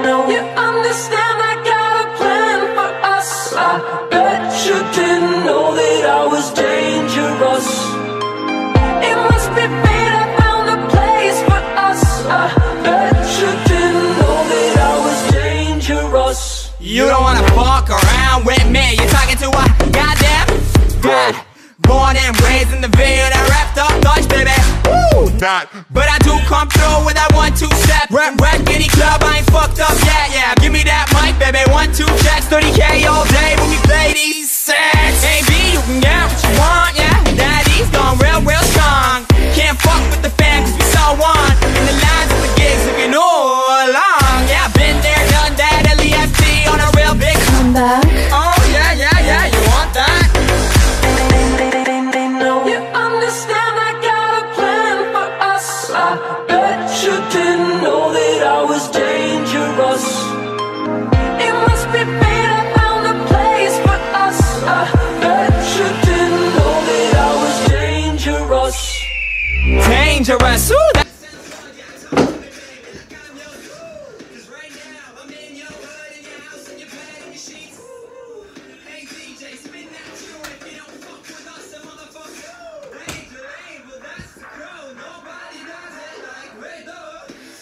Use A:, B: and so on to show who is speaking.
A: You understand I got a plan for us. I bet you didn't know that I was dangerous. It must be fate, I found a place for us. I bet you didn't know that I was dangerous.
B: You don't wanna fuck around with me. You're talking to a goddamn god. Born and raised in the Ville, that wrapped up Dutch, baby. Woo! But I do come through with that 1-2 step. Rap any club, I ain't fucked up yet. Yeah, give me that mic, baby. 1-2 checks, 30K all day when we play these sets. Hey B, you can get what you want, yeah. Daddy's gone real strong. Can't fuck with the fam 'cause we so on. In the lines of the gigs, looking all along. Yeah, been there, done that. LEFT on a real big
C: comeback.
B: Oh yeah, you want that?
A: You understand I got a plan for us. I bet you didn't know that I was dangerous. It must be fate, I found a place for us. I bet you didn't know that I was dangerous.
B: Dangerous, ooh.